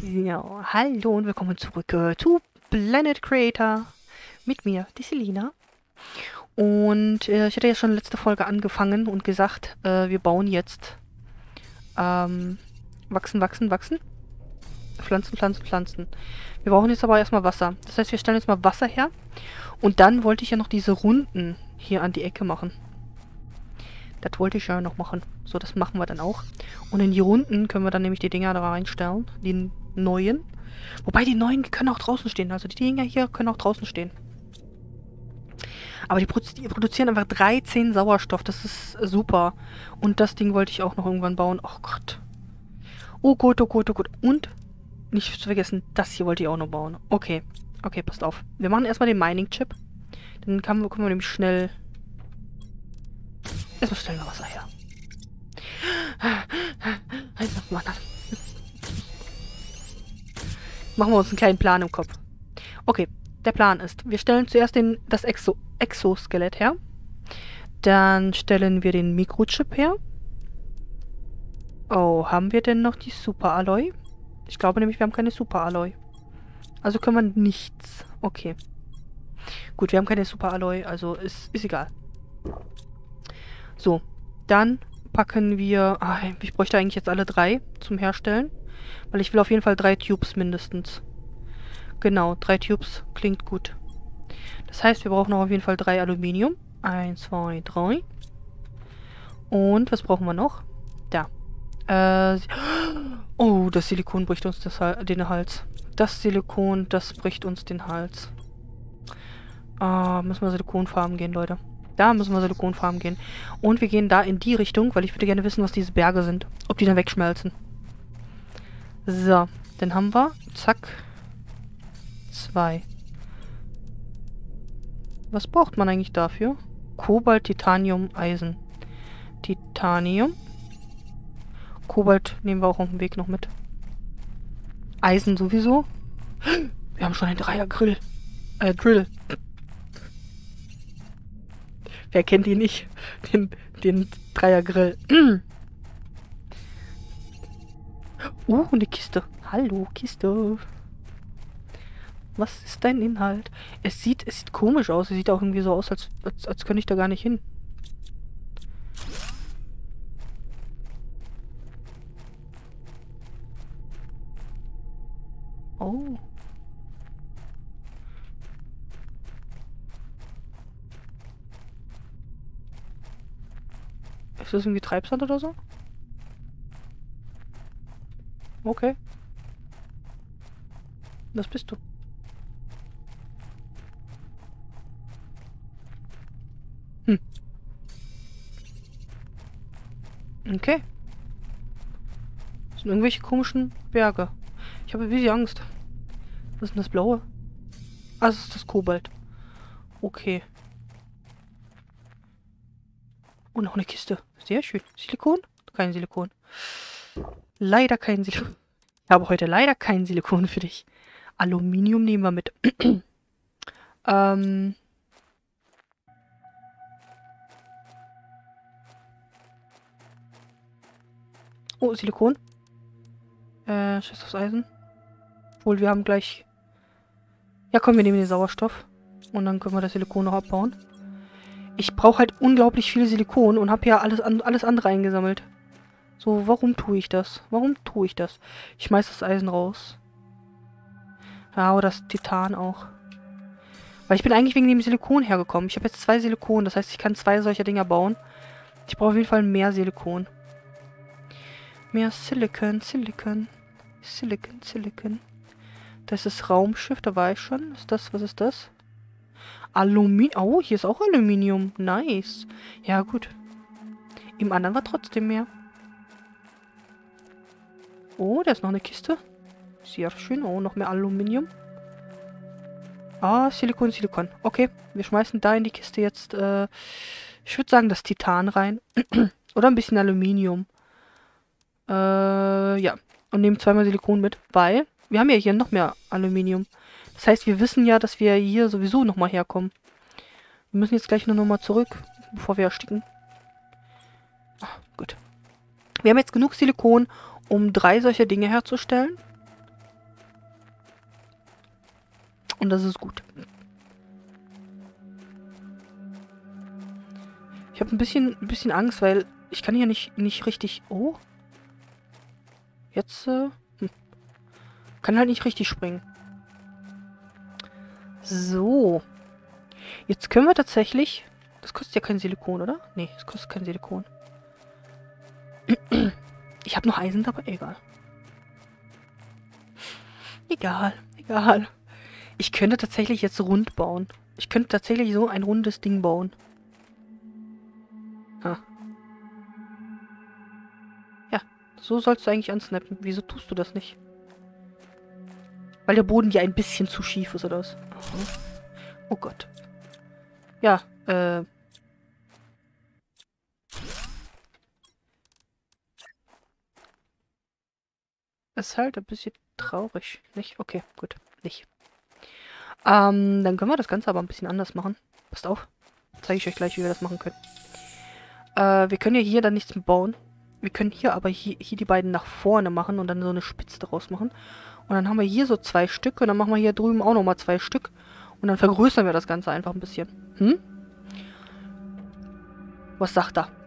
So, hallo und willkommen zurück zu Planet Creator. Mit mir, die Selina. Und ich hatte ja schon letzte Folge angefangen und gesagt, wir bauen jetzt wachsen, wachsen, wachsen. Pflanzen, Pflanzen, Pflanzen. Wir brauchen jetzt aber erstmal Wasser. Das heißt, wir stellen jetzt mal Wasser her. Und dann wollte ich ja noch diese Runden hier an die Ecke machen. Das wollte ich ja noch machen. So, das machen wir dann auch. Und in die Runden können wir dann nämlich die Dinger da reinstellen. Die neuen. Wobei die neuen können auch draußen stehen. Also die Dinger hier können auch draußen stehen. Aber die produzieren einfach 13 Sauerstoff. Das ist super. Und das Ding wollte ich auch noch irgendwann bauen. Oh Gott. Oh Gott, oh Gott, oh Gott. Und nicht zu vergessen, das hier wollte ich auch noch bauen. Okay. Okay, passt auf. Wir machen erstmal den Mining-Chip. Dann können wir nämlich schnell... Erstmal stellen wir Wasser her. Machen wir uns einen kleinen Plan im Kopf. Okay, der Plan ist, wir stellen zuerst das Exoskelett her. Dann stellen wir den Mikrochip her. Oh, haben wir denn noch die Super-Alloy? Ich glaube nämlich, wir haben keine Super-Alloy. Also können wir nichts. Okay. Gut, wir haben keine Super-Alloy, also ist egal. So, dann packen wir... ich bräuchte eigentlich jetzt alle 3 zum Herstellen. Weil ich will auf jeden Fall 3 Tubes mindestens. Genau, 3 Tubes klingt gut. Das heißt, wir brauchen auch auf jeden Fall 3 Aluminium. 1, 2, 3. Und was brauchen wir noch? Da. Oh, das Silikon bricht uns den Hals. Das Silikon, das bricht uns den Hals. Müssen wir Silikonfarben gehen, Leute. Da müssen wir Silikonfarben gehen. Und wir gehen da in die Richtung, weil ich würde gerne wissen, was diese Berge sind. Ob die dann wegschmelzen. So, dann haben wir, zack, 2. Was braucht man eigentlich dafür? Kobalt, Titanium, Eisen. Titanium. Kobalt nehmen wir auch auf dem Weg noch mit. Eisen sowieso. Wir haben schon einen Dreier-Grill. Drill. Wer kennt ihn nicht? Den Dreier-Grill. Eine Kiste. Hallo, Kiste. Was ist dein Inhalt? Es sieht komisch aus. Es sieht auch irgendwie so aus, als könnte ich da gar nicht hin. Oh. Ist das irgendwie Treibsand oder so? Okay. Was bist du? Okay. Das sind irgendwelche komischen Berge. Ich habe ein bisschen Angst. Was ist denn das Blaue? Ah, das ist das Kobalt. Okay. Und noch eine Kiste. Sehr schön. Silikon? Kein Silikon. Leider kein Silikon. Ich habe heute leider kein Silikon für dich. Aluminium nehmen wir mit. Oh, Silikon. Scheiß aufs Eisen. Obwohl, wir haben gleich... Ja, komm, wir nehmen den Sauerstoff. Und dann können wir das Silikon noch abbauen. Ich brauche halt unglaublich viel Silikon und habe ja alles andere eingesammelt. So, warum tue ich das? Warum tue ich das? Ich schmeiß das Eisen raus. Ja, oder das Titan auch. Weil ich bin eigentlich wegen dem Silikon hergekommen. Ich habe jetzt 2 Silikon. Das heißt, ich kann 2 solcher Dinger bauen. Ich brauche auf jeden Fall mehr Silikon. Mehr Silicon, Silicon. Silicon, Silicon. Das ist Raumschiff, da war ich schon. Was ist das? Aluminium. Oh, hier ist auch Aluminium. Nice. Ja, gut. Im anderen war trotzdem mehr. Oh, da ist noch eine Kiste. Sehr schön. Oh, noch mehr Aluminium. Ah, Silikon, Silikon. Okay, wir schmeißen da in die Kiste jetzt, ich würde sagen, das Titan rein. Oder ein bisschen Aluminium. Ja. Und nehmen 2-mal Silikon mit, weil wir haben ja hier noch mehr Aluminium. Das heißt, wir wissen ja, dass wir hier sowieso nochmal herkommen. Wir müssen jetzt gleich nur nochmal zurück, bevor wir ersticken. Gut. Wir haben jetzt genug Silikon, um 3 solcher Dinge herzustellen. Und das ist gut. Ich habe ein bisschen Angst, weil ich kann hier nicht richtig... Oh. Jetzt, kann halt nicht richtig springen. So. Jetzt können wir tatsächlich... Das kostet ja kein Silikon, oder? Nee, das kostet kein Silikon. Ich habe noch Eisen dabei. Egal. Egal. Ich könnte tatsächlich jetzt rund bauen. Ich könnte tatsächlich so ein rundes Ding bauen. Ha. Ja, so sollst du eigentlich ansnappen. Wieso tust du das nicht? Weil der Boden dir ein bisschen zu schief ist, oder was? Aha. Oh Gott. Ja, ist halt ein bisschen traurig, nicht? Okay, gut. Nicht. Dann können wir das Ganze aber ein bisschen anders machen. Passt auf. Zeige ich euch gleich, wie wir das machen können. Wir können ja hier dann nichts mehr bauen. Wir können hier aber hier die beiden nach vorne machen und dann so eine Spitze draus machen. Und dann haben wir hier so 2 Stück und dann machen wir hier drüben auch nochmal 2 Stück. Und dann vergrößern wir das Ganze einfach ein bisschen. Hm? Was sagt er?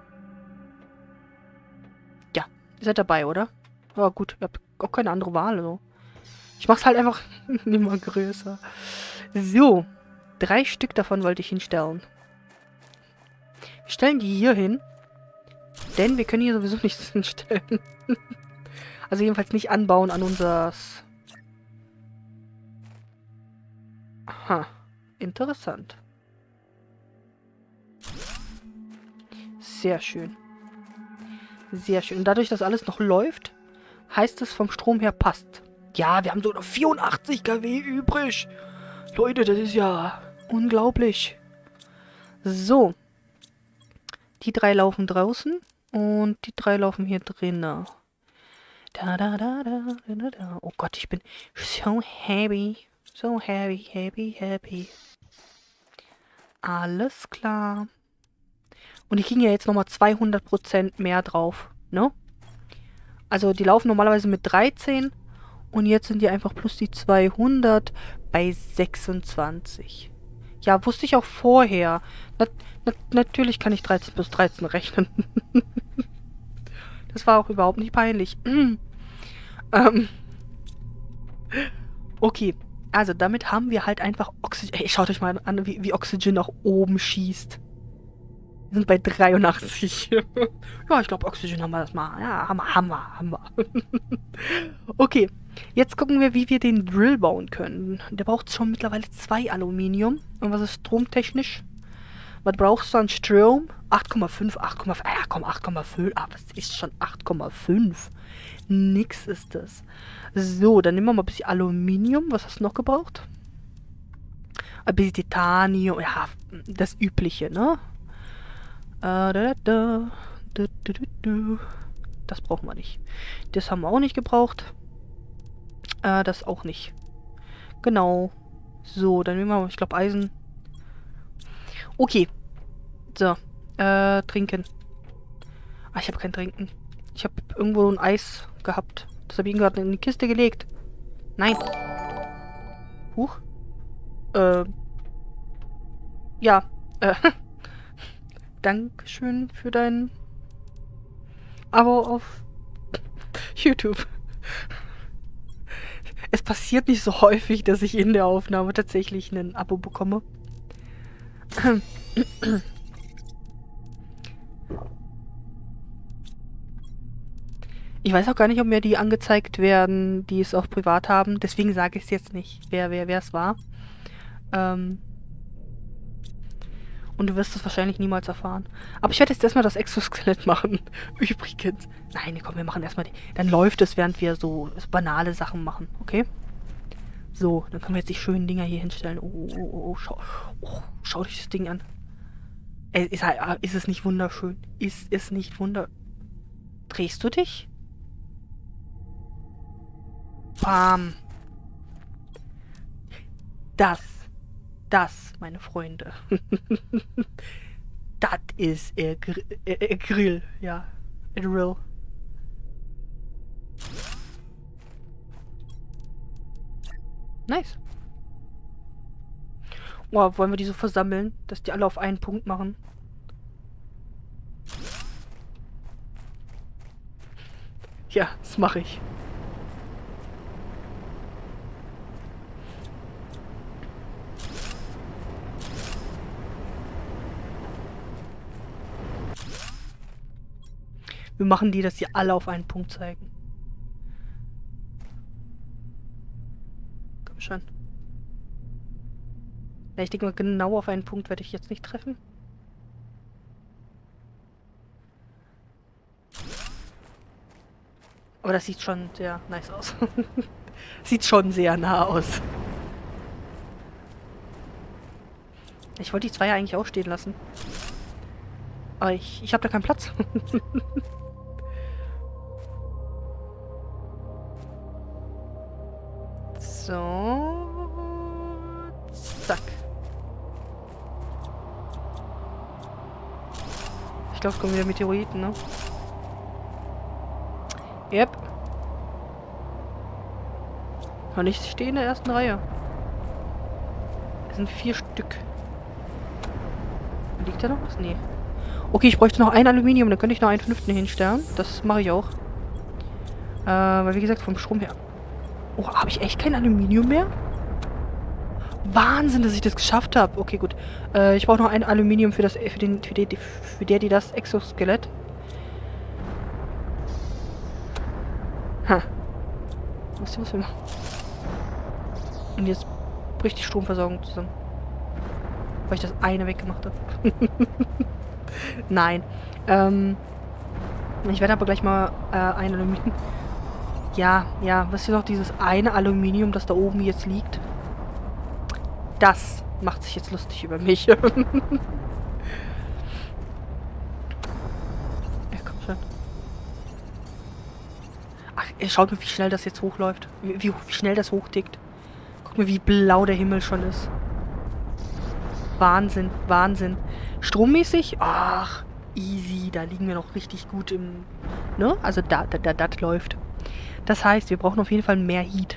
Ja, ihr seid dabei, oder? Ja gut, ihr habt auch keine andere Wahl. Also. Ich mach's halt einfach immer größer. So, 3 Stück davon wollte ich hinstellen. Wir stellen die hier hin. Denn wir können hier sowieso nichts hinstellen. Also jedenfalls nicht anbauen an unseres... Aha, interessant. Sehr schön. Sehr schön. Und dadurch, dass alles noch läuft, heißt es vom Strom her passt. Ja, wir haben so noch 84 kW übrig. Leute, das ist ja unglaublich. So. Die 3 laufen draußen und die 3 laufen hier drinnen. Oh Gott, ich bin so happy. So happy. Alles klar. Und die kriegen ja jetzt nochmal 200% mehr drauf, ne? Also die laufen normalerweise mit 13 und jetzt sind die einfach plus die 200 bei 26. Ja, wusste ich auch vorher. Natürlich kann ich 13 plus 13 rechnen. Das war auch überhaupt nicht peinlich. Okay, also damit haben wir halt einfach Oxygen. Ey, schaut euch mal an, wie Oxygen nach oben schießt. Wir sind bei 83. Ja, ich glaube, Oxygen haben wir das mal. Ja, haben wir. Okay, jetzt gucken wir, wie wir den Drill bauen können. Der braucht schon mittlerweile 2 Aluminium. Und was ist stromtechnisch? Was brauchst du an Strom? 8,5, 8,5. Ja, komm, 8,5. Aber es ist schon 8,5. Nix ist das. So, dann nehmen wir mal ein bisschen Aluminium. Was hast du noch gebraucht? Ein bisschen Titanium. Ja, das Übliche, ne? Das brauchen wir nicht. Das haben wir auch nicht gebraucht. Das auch nicht. Genau. So, dann nehmen wir, ich glaube, Eisen. Okay. So. Trinken. Ah, ich habe kein Trinken. Ich habe irgendwo ein Eis gehabt. Das habe ich gerade in die Kiste gelegt. Nein. Huch. Ja. Dankeschön für dein Abo auf YouTube. Es passiert nicht so häufig, dass ich in der Aufnahme tatsächlich ein Abo bekomme. Ich weiß auch gar nicht, ob mir die angezeigt werden, die es auf privat haben. Deswegen sage ich es jetzt nicht, wer es war. Und du wirst es wahrscheinlich niemals erfahren. Aber ich werde jetzt erstmal das Exoskelett machen. Übrigens. Nein, komm, wir machen erstmal die. Dann läuft es, während wir so banale Sachen machen, okay? So, dann können wir jetzt die schönen Dinger hier hinstellen. Schau dich das Ding an. Ist es nicht wunderschön? Ist es nicht Drehst du dich? Bam. Das, meine Freunde. Das ist Grill. Ja, Grill. Nice. Oh, wollen wir die so versammeln, dass die alle auf einen Punkt machen? Ja, das mache ich. Wir machen die, dass sie alle auf einen Punkt zeigen. Komm schon. Ja, ich denke mal, genau auf einen Punkt werde ich jetzt nicht treffen. Aber das sieht schon sehr nice aus. Sieht schon sehr nah aus. Ich wollte die zwei ja eigentlich auch stehen lassen. Aber ich habe da keinen Platz. So. Zack. Ich glaube, es kommen wieder Meteoriten, ne? Yep. Und ich stehe in der ersten Reihe. Es sind 4 Stück. Liegt da noch was? Nee. Okay, ich bräuchte noch ein Aluminium, dann könnte ich noch einen 5. hinstellen. Das mache ich auch. Weil wie gesagt, vom Strom her... Oh, habe ich echt kein Aluminium mehr? Wahnsinn, dass ich das geschafft habe. Okay, gut. Ich brauche noch ein Aluminium für das das Exoskelett. Ha. Was wir machen? Und jetzt bricht die Stromversorgung zusammen. Weil ich das eine weggemacht habe. Nein. Ich werde aber gleich mal ein Aluminium... Ja, was ist noch dieses eine Aluminium, das da oben jetzt liegt? Das macht sich jetzt lustig über mich. Ja, komm schon. Ach, schaut mal, wie schnell das jetzt hochläuft. Wie schnell das hochtickt. Guck mal, wie blau der Himmel schon ist. Wahnsinn, Wahnsinn. Strommäßig? Ach, easy. Da liegen wir noch richtig gut im... Ne? Also das läuft. Das heißt, wir brauchen auf jeden Fall mehr Heat.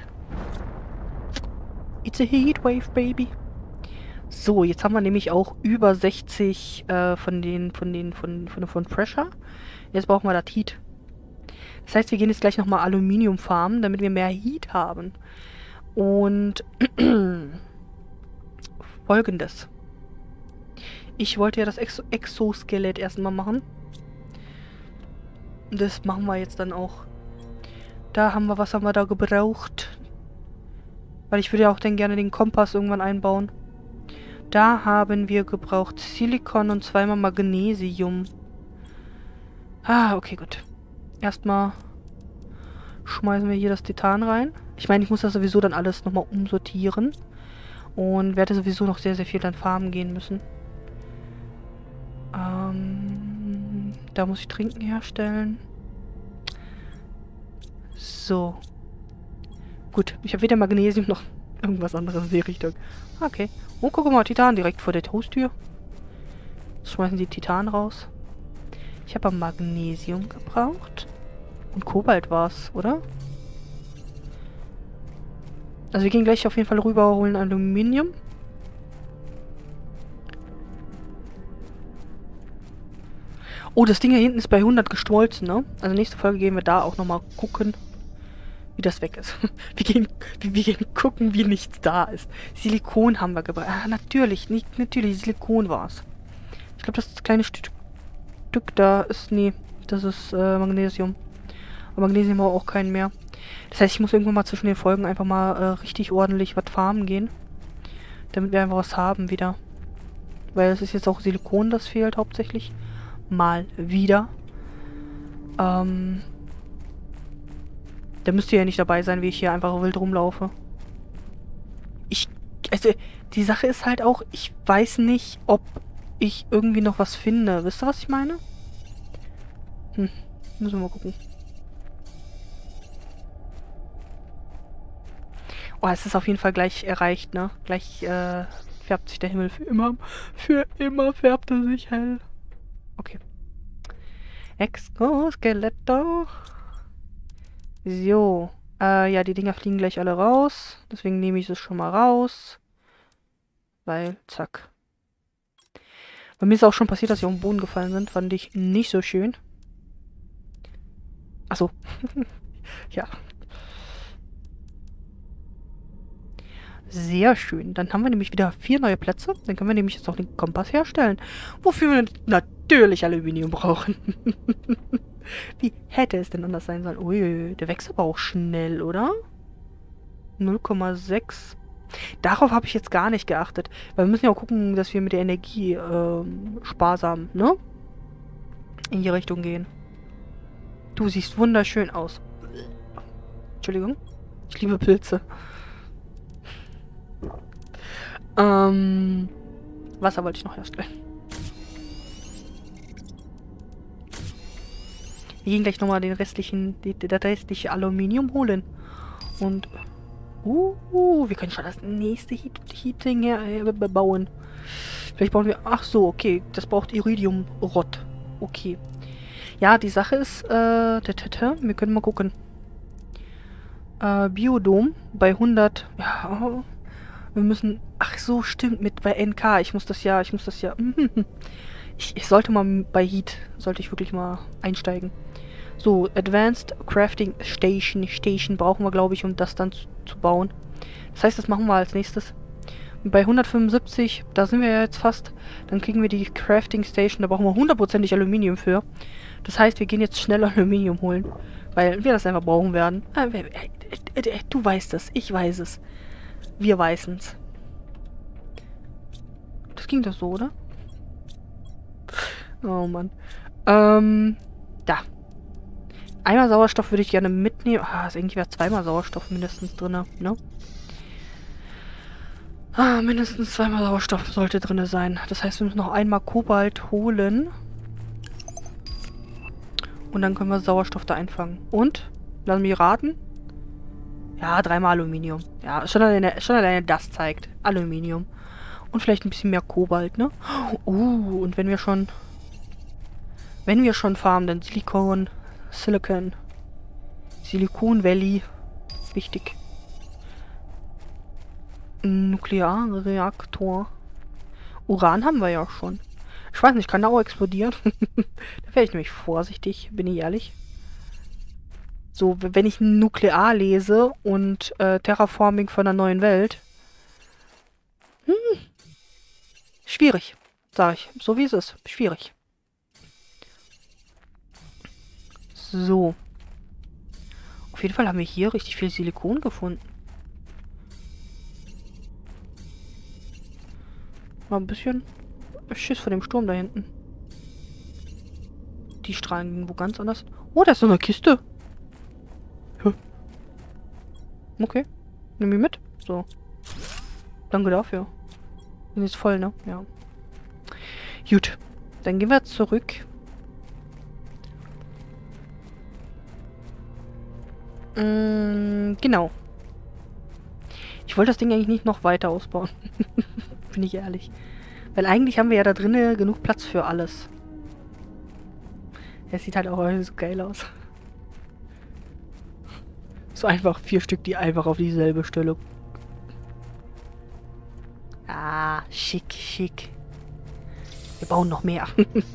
It's a heatwave, baby. So, jetzt haben wir nämlich auch über 60 von Pressure. Jetzt brauchen wir das Heat. Das heißt, wir gehen jetzt gleich nochmal Aluminium farmen, damit wir mehr Heat haben. Und Folgendes. Ich wollte ja das Exoskelett erstmal machen. Das machen wir jetzt dann auch. Da haben wir, was haben wir da gebraucht? Weil ich würde ja auch dann gerne den Kompass irgendwann einbauen. Da haben wir gebraucht Silikon und zweimal Magnesium. Ah, okay, gut. Erstmal schmeißen wir hier das Titan rein. Ich meine, ich muss das sowieso dann alles nochmal umsortieren. Und werde sowieso noch sehr, sehr viel dann farmen gehen müssen. Da muss ich Trinken herstellen. So. Gut, ich habe weder Magnesium noch irgendwas anderes in die Richtung. Okay. Oh, guck mal, Titan direkt vor der Haustür. Jetzt schmeißen die Titan raus. Ich habe Magnesium gebraucht. Und Kobalt war es, oder? Also wir gehen gleich auf jeden Fall rüber, holen Aluminium. Oh, das Ding hier hinten ist bei 100 geschmolzen, ne? Also nächste Folge gehen wir da auch nochmal gucken, wie das weg ist. Wir gehen gucken, wie nichts da ist. Silikon haben wir gebraucht. Ah, natürlich, natürlich, Silikon war es. Ich glaube, das kleine Stück da ist, nee, das ist Magnesium. Aber Magnesium haben wir auch keinen mehr. Das heißt, ich muss irgendwann mal zwischen den Folgen einfach mal richtig ordentlich was farmen gehen. Damit wir einfach was haben wieder. Weil es ist jetzt auch Silikon, das fehlt hauptsächlich. Mal wieder. Da müsst ihr ja nicht dabei sein, wie ich hier einfach wild rumlaufe. Also, die Sache ist halt auch, ich weiß nicht, ob ich irgendwie noch was finde. Wisst ihr, was ich meine? Müssen wir mal gucken. Oh, es ist auf jeden Fall gleich erreicht, ne? Gleich färbt sich der Himmel für immer. Für immer färbt er sich hell. Okay. Exoskeletto. So. Ja, die Dinger fliegen gleich alle raus. Deswegen nehme ich es schon mal raus. Weil, zack. Bei mir ist auch schon passiert, dass sie auf den Boden gefallen sind. Fand ich nicht so schön. Achso. Ja. Sehr schön. Dann haben wir nämlich wieder 4 neue Plätze. Dann können wir nämlich jetzt auch den Kompass herstellen. Wofür wir natürlich Aluminium brauchen. Wie hätte es denn anders sein sollen? Ui, der wächst aber auch schnell, oder? 0,6. Darauf habe ich jetzt gar nicht geachtet. Weil wir müssen ja auch gucken, dass wir mit der Energie sparsam, ne? In die Richtung gehen. Du siehst wunderschön aus. Entschuldigung. Ich liebe Pilze. Wasser wollte ich noch herstellen. Wir gehen gleich nochmal das restliche Aluminium holen. Und... wir können schon das nächste Heating bauen. Vielleicht bauen wir... Ach so, okay. Das braucht Iridium-Rot. Okay. Ja, die Sache ist... wir können mal gucken. Biodom bei 100... Ja, wir müssen... Ach so, stimmt. Bei NK. Ich muss das ja... Ich sollte mal bei Heat... Sollte ich wirklich mal einsteigen. So, Advanced Crafting Station brauchen wir, glaube ich, um das dann zu bauen. Das heißt, das machen wir als nächstes. Bei 175, da sind wir ja jetzt fast. Dann kriegen wir die Crafting Station. Da brauchen wir 100%ig Aluminium für. Das heißt, wir gehen jetzt schnell Aluminium holen. Weil wir das einfach brauchen werden. Du weißt es. Ich weiß es. Wir weißen es. Das ging doch so, oder? Oh, Mann. Da. Einmal Sauerstoff würde ich gerne mitnehmen. Ah, also irgendwie wäre 2-mal Sauerstoff mindestens drin, ne? Ah, mindestens 2-mal Sauerstoff sollte drin sein. Das heißt, wir müssen noch einmal Kobalt holen. Und dann können wir Sauerstoff da einfangen. Und? Lass mich raten. Ja, 3-mal Aluminium. Ja, schon alleine das zeigt. Aluminium. Und vielleicht ein bisschen mehr Kobalt, ne? Und wenn wir schon farmen, dann Silikon Valley. Wichtig. Nuklearreaktor. Uran haben wir ja schon. Ich weiß nicht, kann da auch explodieren? Da wäre ich nämlich vorsichtig, bin ich ehrlich. So, wenn ich Nuklear lese und Terraforming von der neuen Welt. Schwierig, sage ich. So wie es ist. Schwierig. So. Auf jeden Fall haben wir hier richtig viel Silikon gefunden. Mal ein bisschen Schiss vor dem Sturm da hinten. Die Strahlen gingen wo ganz anders. Oh, da ist so eine Kiste. Okay. Nimm mich mit. So. Danke dafür. Bin jetzt voll, ne? Ja. Gut. Dann gehen wir zurück. Genau. Ich wollte das Ding eigentlich nicht noch weiter ausbauen. Bin ich ehrlich. Weil eigentlich haben wir ja da drinnen genug Platz für alles. Es sieht halt auch so geil aus. So einfach 4 Stück, die einfach auf dieselbe Stelle. Ah, schick, schick. Wir bauen noch mehr.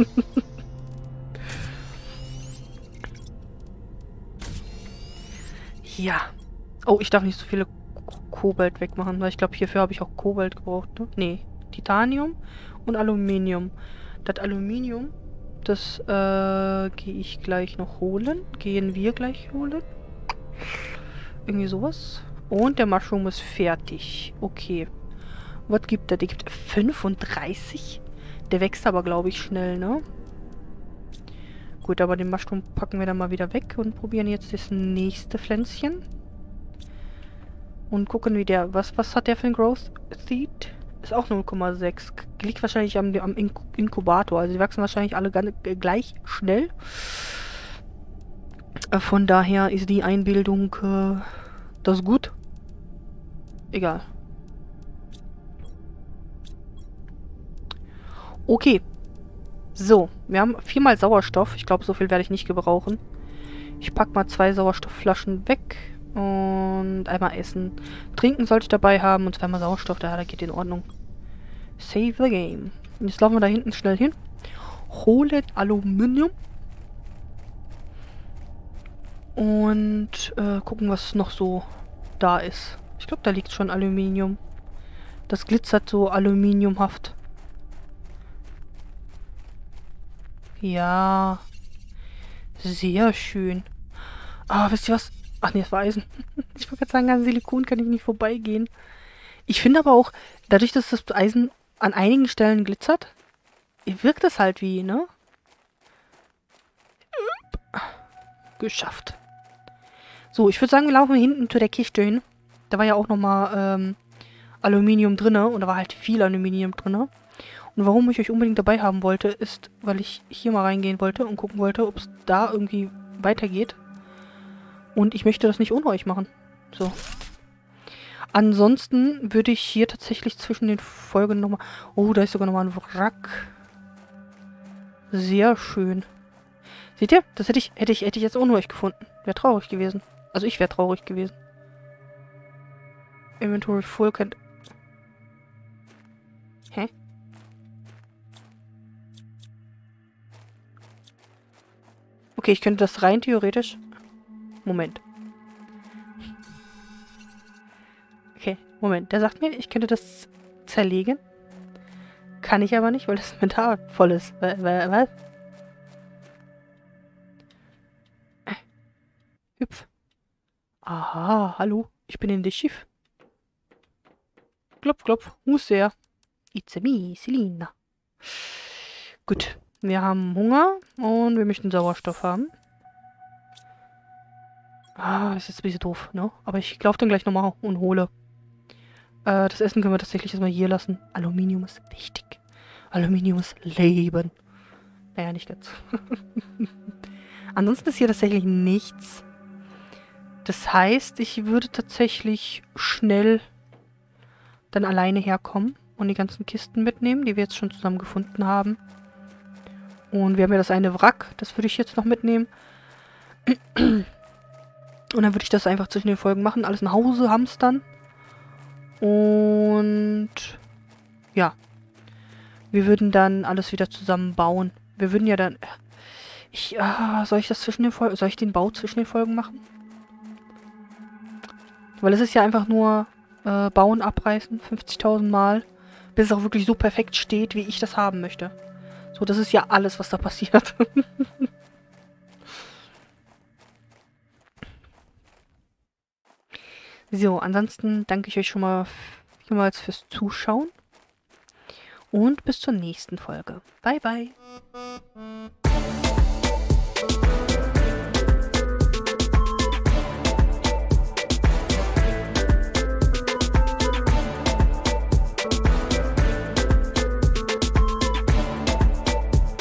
Ja. Oh, ich darf nicht so viele Kobalt wegmachen, weil ich glaube, hierfür habe ich auch Kobalt gebraucht, ne? Nee, Titanium und Aluminium. Das Aluminium, das gehe ich gleich noch holen. Gehen wir gleich holen. Irgendwie sowas. Und der Mushroom ist fertig. Okay. Was gibt der? Der gibt 35. Der wächst aber, glaube ich, schnell, ne? Gut, aber den Mushroom packen wir dann mal wieder weg und probieren jetzt das nächste Pflänzchen. Und gucken, wie der... Was hat der für ein Growth Seed? Ist auch 0,6. Liegt wahrscheinlich am Inkubator. Also die wachsen wahrscheinlich alle gleich schnell. Von daher ist die Einbildung das gut. Egal. Okay. So, wir haben 4-mal Sauerstoff. Ich glaube, so viel werde ich nicht gebrauchen. Ich packe mal 2 Sauerstoffflaschen weg. Und einmal Essen. Trinken sollte ich dabei haben und 2-mal Sauerstoff. Da geht in Ordnung. Save the game. Und jetzt laufen wir da hinten schnell hin. Holen Aluminium. Und gucken, was noch so da ist. Ich glaube, da liegt schon Aluminium. Das glitzert so aluminiumhaft. Ja. Sehr schön. Ah, wisst ihr was? Ach nee, das war Eisen. Ich wollte gerade sagen, an Silikon kann ich nicht vorbeigehen. Ich finde aber auch, dadurch, dass das Eisen an einigen Stellen glitzert, wirkt es halt wie, ne? Geschafft. So, ich würde sagen, wir laufen hinten zu der Kiste hin. Da war ja auch nochmal Aluminium drinne und da war halt viel Aluminium drinne. Und warum ich euch unbedingt dabei haben wollte, ist, weil ich hier mal reingehen wollte und gucken wollte, ob es da irgendwie weitergeht. Und ich möchte das nicht ohne euch machen. So. Ansonsten würde ich hier tatsächlich zwischen den Folgen nochmal... Oh, da ist sogar nochmal ein Wrack. Sehr schön. Seht ihr? Das hätte ich jetzt ohne euch gefunden. Wäre traurig gewesen. Also ich wäre traurig gewesen. Inventory full kennt... Hä? Okay, ich könnte das rein theoretisch... Moment. Okay, Moment. Der sagt mir, ich könnte das zerlegen. Kann ich aber nicht, weil das Inventar voll ist. Was? Hüpf. Aha, hallo. Ich bin in das Schiff. Klopf, klopf. Who's there? It's a me, Selina. Gut. Wir haben Hunger und wir möchten Sauerstoff haben. Ah, ist jetzt ein bisschen doof, ne? Aber ich laufe dann gleich nochmal und hole. Das Essen können wir tatsächlich erstmal hier lassen. Aluminium ist wichtig. Aluminium ist Leben. Naja, nicht ganz. Ansonsten ist hier tatsächlich nichts. Das heißt, ich würde tatsächlich schnell dann alleine herkommen und die ganzen Kisten mitnehmen, die wir jetzt schon zusammen gefunden haben. Und wir haben ja das eine Wrack, das würde ich jetzt noch mitnehmen. Und dann würde ich das einfach zwischen den Folgen machen, alles nach Hause hamstern. Und ja, wir würden dann alles wieder zusammenbauen. Wir würden ja dann... soll ich das zwischen den Folgen... Soll ich den Bau zwischen den Folgen machen? Weil es ist ja einfach nur bauen, abreißen, 50.000 Mal, bis es auch wirklich so perfekt steht, wie ich das haben möchte. So, das ist ja alles, was da passiert. So, ansonsten danke ich euch schon mal vielmals fürs Zuschauen. Und bis zur nächsten Folge. Bye, bye.